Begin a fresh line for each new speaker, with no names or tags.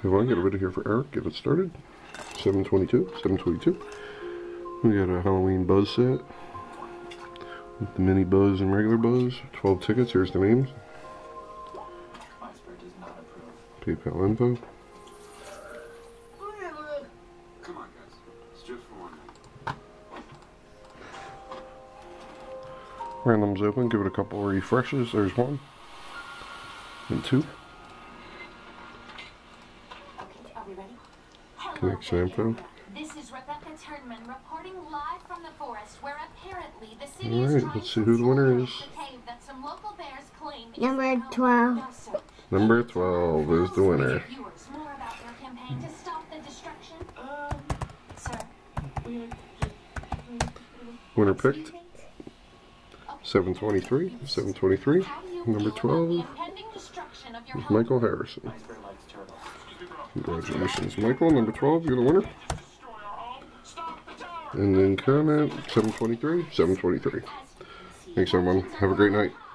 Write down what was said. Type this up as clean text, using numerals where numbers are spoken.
Everyone, get a video here for Eric. Get it started. 722. 722. We got a Halloween Buzzz set with the mini Buzzz and regular Buzzz. 12 tickets. Here's the names. PayPal info.
Come on, guys. It's just for one night.
Random's open. Give it a couple refreshes. There's one. And two.
Are we ready?
Connection info.
This is Rebecca Turnman reporting live from the forest where apparently the city
Alright, let's see who the winner is.
Number 12.
Number 12 is the winner.
More about your campaign to stop the destruction. Sir.
Winner picked 723. 723. Number 12 is Michael Harrison. Congratulations, Michael. Number 12, you're the winner. And then comment 723. 723. Thanks, everyone. Have a great night.